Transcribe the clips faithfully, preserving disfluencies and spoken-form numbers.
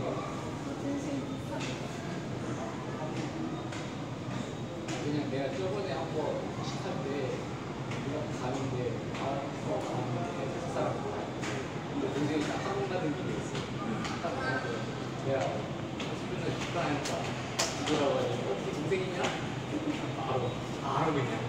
그냥 내가 저번에 한번 식할 때 이렇게 가는데 가서 가는데 식사를 근데 동생이 딱 한번 가는 길이 있어. 딱 가는데 내가 삼십 분 전에 식사하니까 이거라고 하니 혹시 동생이냐? 바로 바로 그냥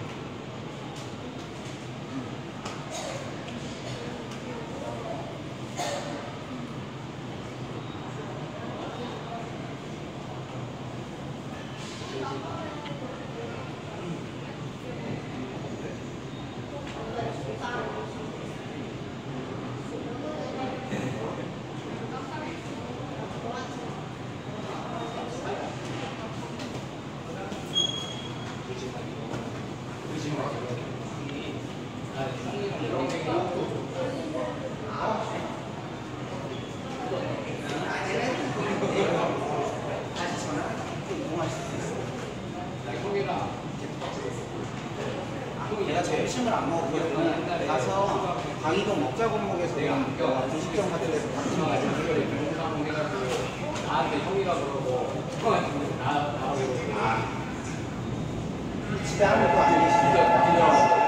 내가 제 회심을 안 먹었거든. 가서 강의동 먹자골목에서 주식점 같은 데서 같은 거 나한테 형이라 그러고 나 나하고 집에 아무도 안 계시니까